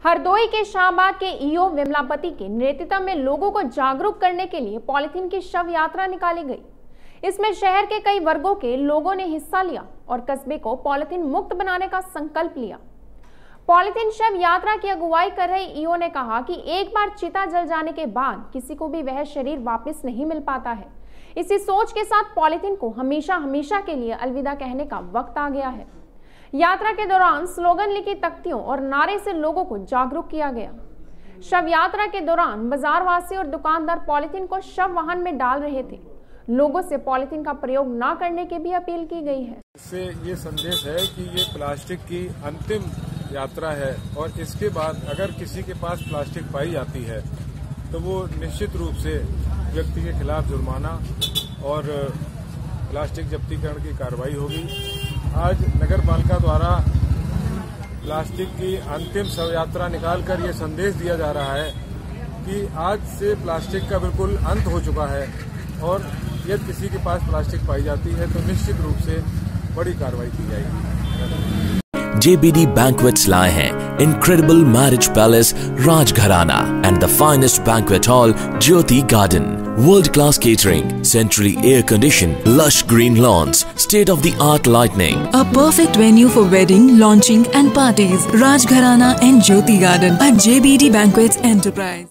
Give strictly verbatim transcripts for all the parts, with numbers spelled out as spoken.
हरदोई के शाहबाग के ईओ विमलापति के नेतृत्व में लोगों को जागरूक करने के लिए पॉलिथीन की शव यात्रा निकाली गई। इसमें शहर के कई वर्गों के लोगों ने हिस्सा लिया और कस्बे को पॉलिथीन मुक्त बनाने का संकल्प लिया। पॉलिथीन शव यात्रा की अगुवाई कर रहे ईओ ने कहा कि एक बार चिता जल जाने के बाद किसी को भी वह शरीर वापस नहीं मिल पाता है। इसी सोच के साथ पॉलिथीन को हमेशा हमेशा के लिए अलविदा कहने का वक्त आ गया है। यात्रा के दौरान स्लोगन लिखी तख्तियों और नारे से लोगों को जागरूक किया गया। शव यात्रा के दौरान बाजारवासी और दुकानदार पॉलिथीन को शव वाहन में डाल रहे थे। लोगों से पॉलिथीन का प्रयोग न करने की भी अपील की गई है। इससे ये संदेश है कि ये प्लास्टिक की अंतिम यात्रा है और इसके बाद अगर किसी के पास प्लास्टिक पाई जाती है तो वो निश्चित रूप से व्यक्ति के खिलाफ जुर्माना और प्लास्टिक जब्तीकरण की कार्रवाई होगी। आज नगर पालिका द्वारा प्लास्टिक की अंतिम शव यात्रा निकालकर ये संदेश दिया जा रहा है कि आज से प्लास्टिक का बिल्कुल अंत हो चुका है और यदि किसी के पास प्लास्टिक पाई जाती है तो निश्चित रूप से बड़ी कार्रवाई की जाएगी। J B D Banquets लाए हैं Incredible Marriage Palace Rajgharana and the finest banquet hall Jyoti Garden. World-class catering, centrally air-conditioned, lush green lawns, state-of-the-art lighting. A perfect venue for wedding, launching and parties. Rajgharana and Jyoti Garden at J B D Banquets Enterprise.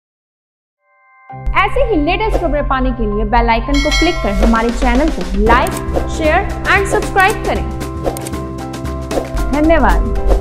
ऐसे ही latest खबरें पाने के लिए bell icon को click कर हमारे channel को like, share and subscribe करें। धन्यवाद।